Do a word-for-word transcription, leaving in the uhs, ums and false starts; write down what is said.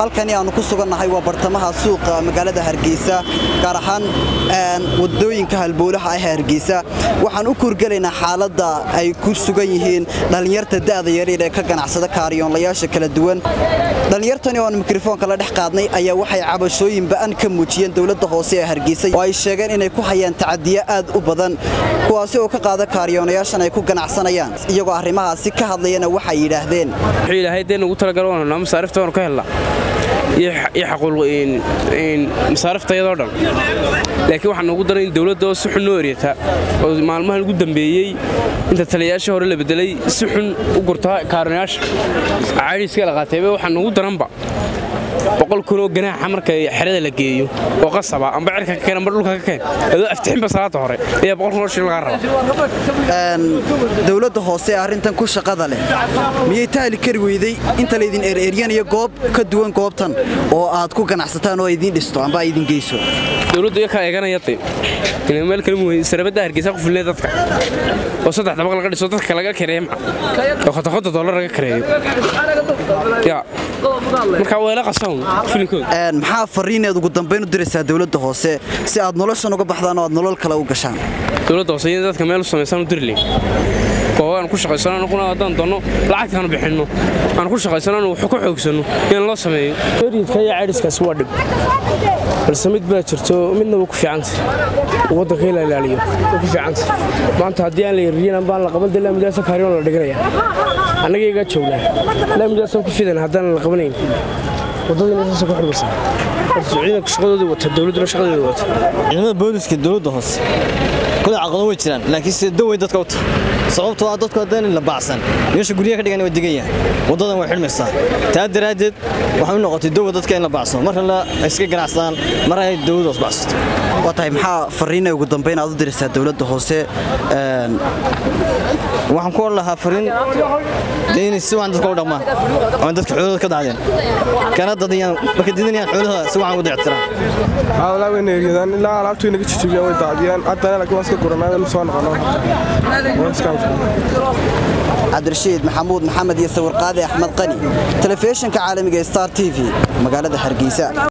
halkani aanu ku sugannahay waa bartamaha suuqa magaalada Hargeysa gaar ahaan wadooyinka halbowlaha ah Hargeysa waxaan u kurgalaynaa xaaladda ay ku sugan yihiin dhalinyarta da'da yar ee ka ganacsada kaariyoonlayaasha kala duwan dhalinyartani oo mikrofoonka la dhex qaadnay ayaa waxay cabashooyin ba'an ka muujiyeen dawladda hoose ee Hargeysa oo ay sheegeen inay ku hayaan tacadiye aad u badan kuwaas oo ka qaada kaariyoonlayaashan ay ku ganacsanayaan iyagoo arrimahaasi ka hadlayana waxay yiraahdeen wixii ilaahay deen ugu talagalay masaarifta oo ka helna iyo xaqul in masaarifta iyadoo dhan laakiin waxaan ugu daray in dawladda oo si xun u eryata oo maalmaha ugu dambeeyay inta taliyayaasha hore la bedelay si xun u gurtaa kaariyoonlayaasha caadiska la qaatay waxaan ugu daranba boqol kun oo ganaaxa marka xirada la geeyo oo qasaba amba cirka ka keenan dhulka ka keen adoo aftixin basalaad hore ee boqol kun oo shilin laga rabo een dawladda hoose arintan ku shaqada leh miyay taali kari weyday inta la idin ereeriyanayo goob ka duwan goobtan oo aad ku ganacsataan oo idin dhisto amba idin geyso dawladdu ay ka eeganayatay in meel kale muhiim sarabada Hargeysa ku filnay dadka oo saddex dabaq laga dhiso dadka laga kareemo oo khadqada dollar laga kareeyo ya marka weela qasan filinkood een maxaa fariineed ugu dambeyn u diraysaa dawladda hoose si aad noloshan uga baxdaan oo aad nolol kale u gashaan dawladda hoose in dadka meel u sameeysan u dirlay kooban ku shaqaysanano kuna wadaan doono lacagtaan bixinno aan ku shaqaysanano wax ku xoogsano in loo sameeyo reedka iyo caadiskaas waa dhib balse mid baa jirto midna ku fiicantay waddanka la ilaaliyo ku fiicantay maanta hadii aan la yiriin baan la qaban dilaa midaasa kaariyoon la dhiganaya anaga iga joognaa la midaasa ku fidan hadaan la qabanayn wadadina soo ku xirmaysan ciidanka shaqadooda wata dawladda shaqadooda wata ciidamada booliska dawladda hoose kula caqabado way jiraan laakiin si dawlad dadka wata sababtoo ah dadku hadaan la baacsan meesha guriga ka dhigan way digayaan wadadan way xirmaysaa taa daraadeed waxa uu noqotay dawlad dadka in la baacsan marna la iska ganacsadaan mar ay dawladda hoose baacsato watahay maxaa fariin ugu dambeyn aad u diraysaa dawladda hoose een waxaan ku lahaa fariin deyn si waan dadka u dhaqmaan oo dadka xoolada ka dhacdeen kana dadayaan marka dinayaan xoolaha si waan u dictiraan hawla weyn eeyadan ilaa alaabtu inaga jijibiyaan way daadiyaan hadda la kuwaas ka guranaa soo noqono Abdirashiid Maxamuud Maxamed iyo sawir qaade Axmed Qani telefishinka caalamiga Star T V magaalada Hargeysa.